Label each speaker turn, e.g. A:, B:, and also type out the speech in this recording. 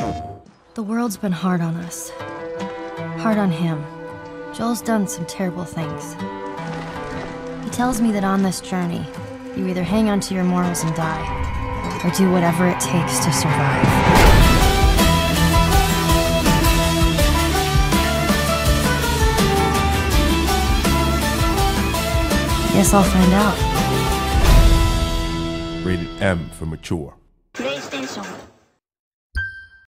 A: The world's been hard on us. Hard on him. Joel's done some terrible things. He tells me that on this journey, you either hang on to your morals and die, or do whatever it takes to survive. Guess I'll find out.
B: Rated M for mature.
C: PlayStation